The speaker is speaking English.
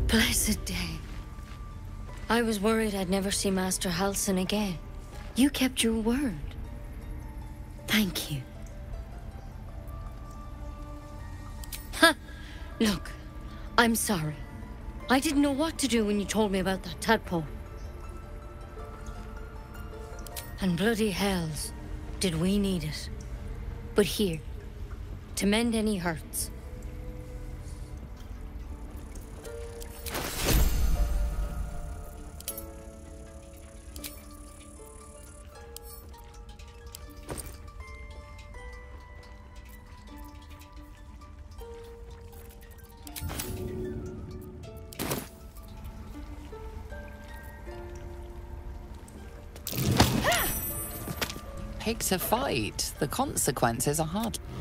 Blessed day. I was worried I'd never see Master Halsin again. You kept your word. Thank you. Ha! Look, I'm sorry. I didn't know what to do when you told me about that tadpole. And bloody hells, did we need it. But here, to mend any hurts. Pick to fight. The consequences are hard.